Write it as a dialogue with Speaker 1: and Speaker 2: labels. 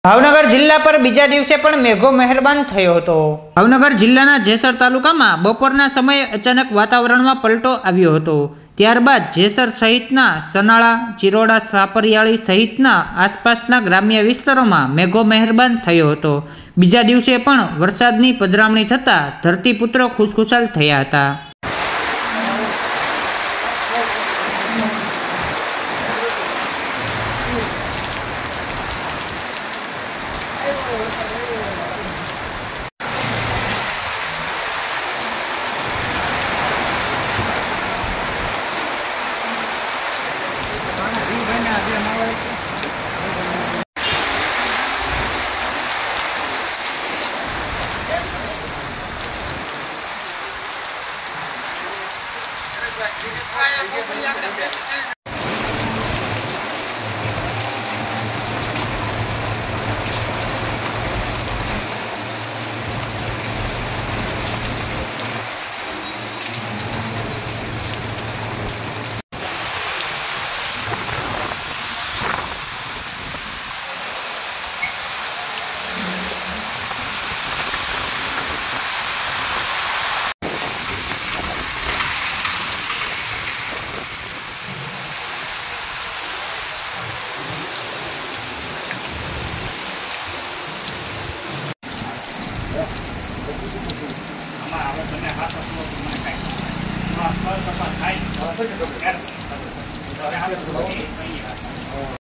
Speaker 1: ભાવનગર જિલ્લા પર બીજા દિવસે પણ મેઘો મહેરબાન થયો હતો। ભાવનગર જિલ્લાના જેસર તાલુકામાં બપોરના સમયે અચાનક વાતાવરણમાં પલટો આવ્યો હતો। ત્યારબાદ જેસર સહિતના સનાળા, ચિરોડા, સાપરિયાળી સહિતના આસપાસના ગ્રામ્ય વિસ્તારોમાં મેઘો મહેરબાન થયો હતો। બીજા દિવસે પણ વરસાદની પધરામણી થતાં ધરતીપુત્રો ખુશખુશાલ થયા હતા।